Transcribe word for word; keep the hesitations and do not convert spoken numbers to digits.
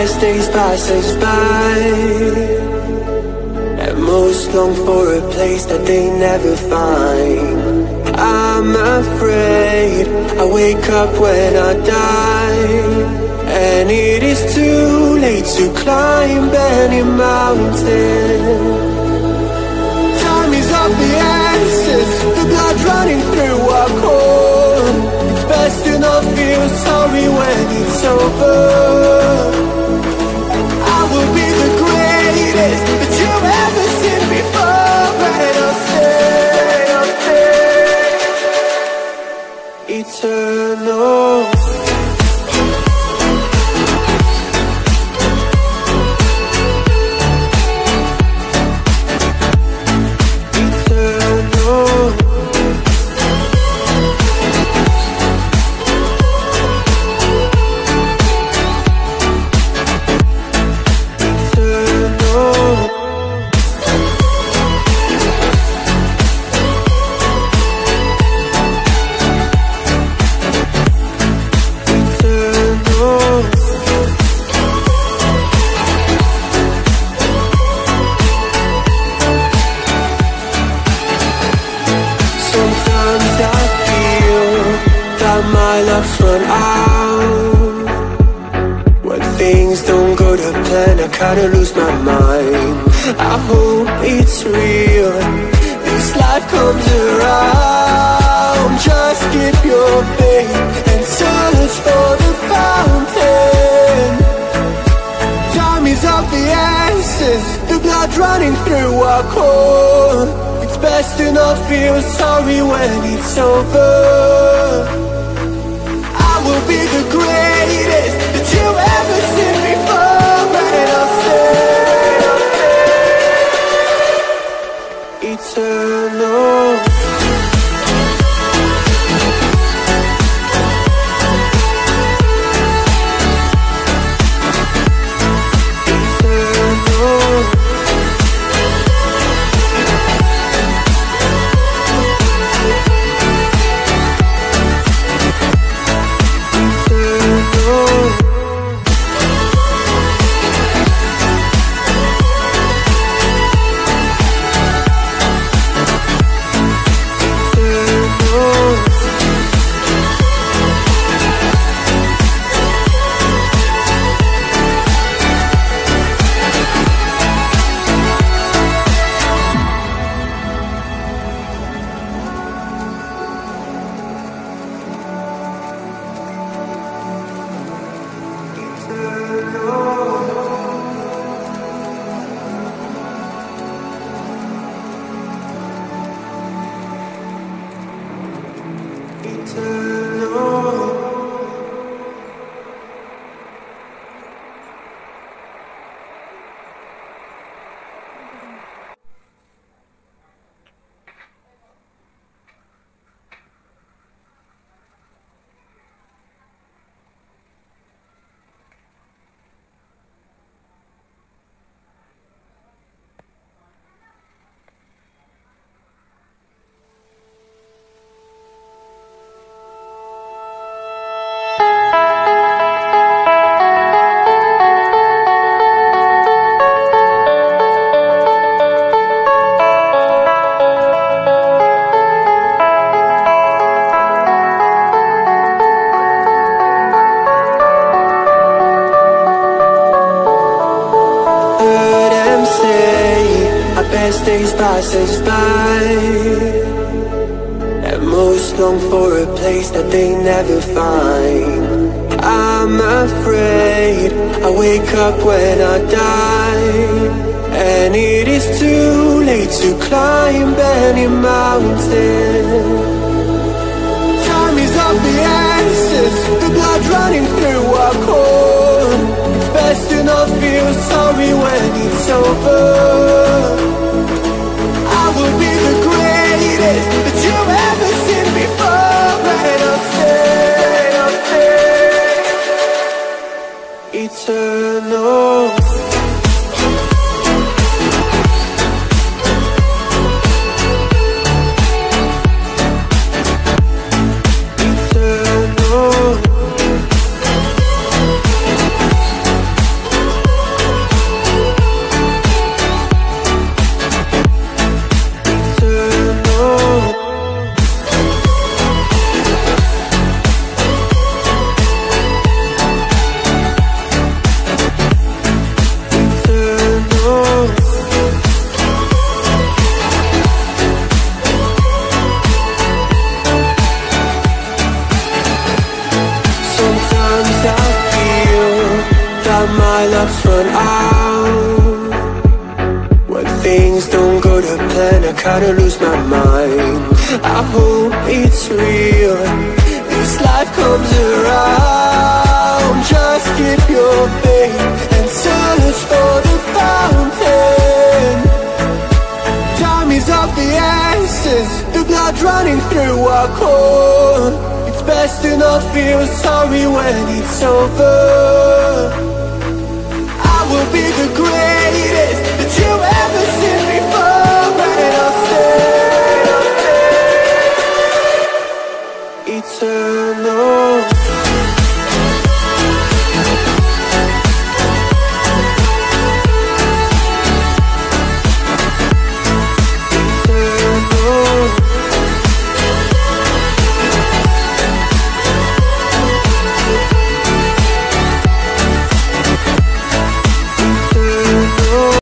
best days pass us by, and most long for a place that they never find. I'm afraid I wake up when I die, and it is too late to climb any mountain. Time is of the essence, the blood running through our core. It's best to not feel sorry when it's over. I will be the greatest that you've ever seen before, and I'll stay, I'll stay eternal. My luck's run out. When things don't go to plan, I kinda lose my mind. I hope it's real, this life comes around. Just keep your faith and search for the fountain. Time is of the essence, the blood running through our core. It's best to not feel sorry when it's over. Will be the greatest that you've ever seen before, and I'll stay, eternal. Best days pass us by, and most long for a place that they never find. I'm afraid I wake up when I die, and it is too late to climb any mountain. Time is of the essence, the blood running through our core. It's best to not feel sorry when it's over. I will be the greatest that you've ever seen before, and I'll stay, I'll stay eternal. Eternal. kinda lose my mind. I hope it's real, this life comes around. Just keep your faith and search for the fountain. Time is of the essence, the blood running through our core. It's best to not feel sorry when it's over.